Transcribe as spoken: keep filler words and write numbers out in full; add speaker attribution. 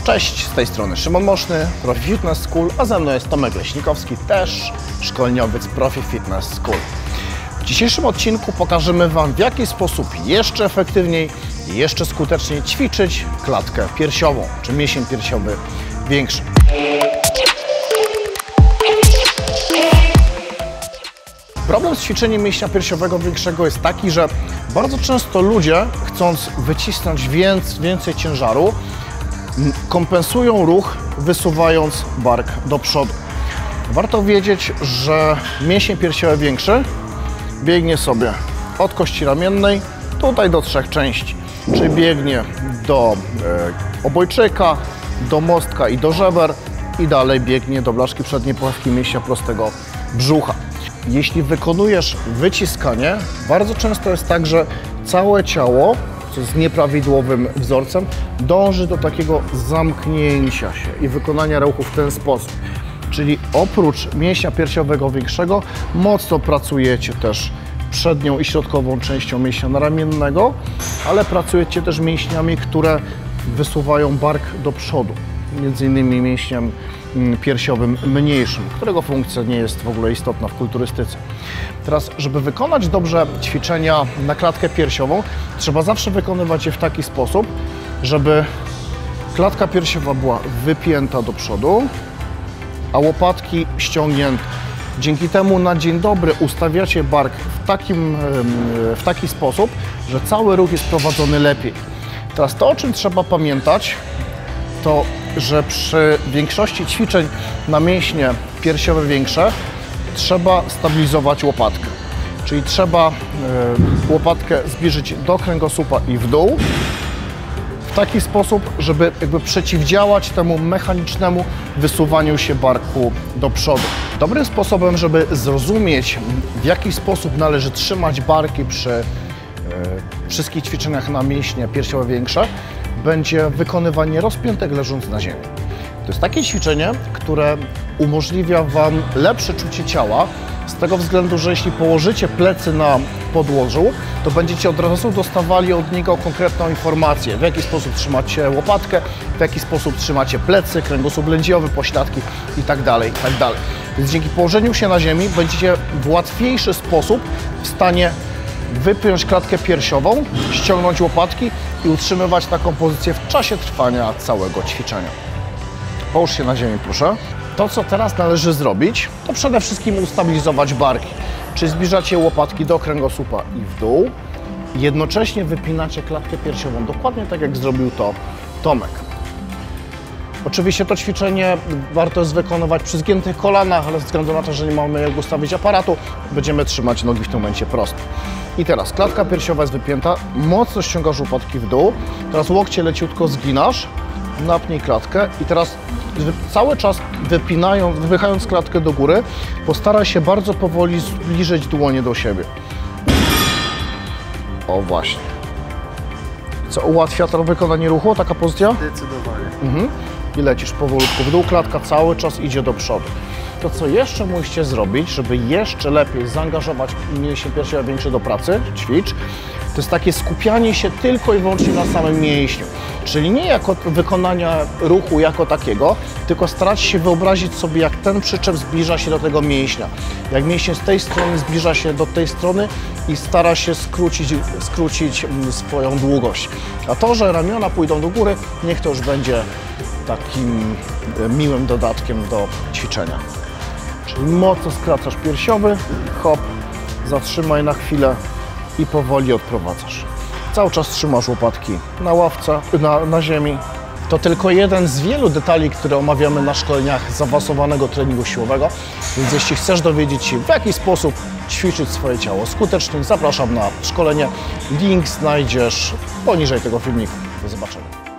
Speaker 1: Cześć, z tej strony Szymon Moszny, Profi Fitness School, a ze mną jest Tomek Leśnikowski, też szkoleniowiec Profi Fitness School. W dzisiejszym odcinku pokażemy Wam, w jaki sposób jeszcze efektywniej i jeszcze skuteczniej ćwiczyć klatkę piersiową, czy mięsień piersiowy większy. Problem z ćwiczeniem mięśnia piersiowego większego jest taki, że bardzo często ludzie, chcąc wycisnąć więcej ciężaru, kompensują ruch, wysuwając bark do przodu. Warto wiedzieć, że mięsień piersiowy większy biegnie sobie od kości ramiennej tutaj do trzech części, czyli biegnie do e, obojczyka, do mostka i do żeber i dalej biegnie do blaszki przedniej pławki mięśnia prostego brzucha. Jeśli wykonujesz wyciskanie, bardzo często jest tak, że całe ciało, co jest nieprawidłowym wzorcem, dąży do takiego zamknięcia się i wykonania ruchu w ten sposób. Czyli oprócz mięśnia piersiowego większego, mocno pracujecie też przednią i środkową częścią mięśnia naramiennego, ale pracujecie też mięśniami, które wysuwają bark do przodu, między innymi mięśniem piersiowym mniejszym, którego funkcja nie jest w ogóle istotna w kulturystyce. Teraz, żeby wykonać dobrze ćwiczenia na klatkę piersiową, trzeba zawsze wykonywać je w taki sposób, żeby klatka piersiowa była wypięta do przodu, a łopatki ściągnięte. Dzięki temu na dzień dobry ustawiacie bark w, takim, w taki sposób, że cały ruch jest prowadzony lepiej. Teraz to, o czym trzeba pamiętać, to że przy większości ćwiczeń na mięśnie piersiowe większe trzeba stabilizować łopatkę. Czyli trzeba y, łopatkę zbliżyć do kręgosłupa i w dół w taki sposób, żeby jakby przeciwdziałać temu mechanicznemu wysuwaniu się barku do przodu. Dobrym sposobem, żeby zrozumieć, w jaki sposób należy trzymać barki przy y, wszystkich ćwiczeniach na mięśnie piersiowe większe, będzie wykonywanie rozpiętek leżąc na ziemi. To jest takie ćwiczenie, które umożliwia Wam lepsze czucie ciała, z tego względu, że jeśli położycie plecy na podłożu, to będziecie od razu dostawali od niego konkretną informację, w jaki sposób trzymacie łopatkę, w jaki sposób trzymacie plecy, kręgosłup lędźwiowy, pośladki itd., itd. Więc dzięki położeniu się na ziemi będziecie w łatwiejszy sposób w stanie wypiąć klatkę piersiową, ściągnąć łopatki i utrzymywać taką pozycję w czasie trwania całego ćwiczenia. Połóż się na ziemi, proszę. To, co teraz należy zrobić, to przede wszystkim ustabilizować barki. Czyli zbliżacie łopatki do kręgosłupa i w dół. Jednocześnie wypinacie klatkę piersiową, dokładnie tak jak zrobił to Tomek. Oczywiście to ćwiczenie warto jest wykonywać przy zgiętych kolanach, ale ze względu na to, że nie mamy jak ustawić aparatu, będziemy trzymać nogi w tym momencie prosto. I teraz klatka piersiowa jest wypięta, mocno ściągasz łopatki w dół, teraz łokcie leciutko zginasz, napnij klatkę i teraz cały czas wypinając, wypychając klatkę do góry, postaraj się bardzo powoli zbliżyć dłonie do siebie. O właśnie. Co ułatwia to wykonanie ruchu, taka pozycja?
Speaker 2: Zdecydowanie.
Speaker 1: Mhm. I lecisz powolutku w dół, klatka cały czas idzie do przodu. To, co jeszcze musicie zrobić, żeby jeszcze lepiej zaangażować mięsień piersiowy większy do pracy, ćwicz, to jest takie skupianie się tylko i wyłącznie na samym mięśniu. Czyli nie jako wykonania ruchu jako takiego, tylko starać się wyobrazić sobie, jak ten przyczep zbliża się do tego mięśnia. Jak mięsień z tej strony zbliża się do tej strony i stara się skrócić, skrócić swoją długość. A to, że ramiona pójdą do góry, niech to już będzie takim miłym dodatkiem do ćwiczenia. Czyli mocno skracasz piersiowy, hop, zatrzymaj na chwilę i powoli odprowadzasz. Cały czas trzymasz łopatki na ławce, na, na ziemi. To tylko jeden z wielu detali, które omawiamy na szkoleniach zaawansowanego treningu siłowego. Więc jeśli chcesz dowiedzieć się, w jaki sposób ćwiczyć swoje ciało skutecznie, zapraszam na szkolenie. Link znajdziesz poniżej tego filmiku. Do zobaczenia.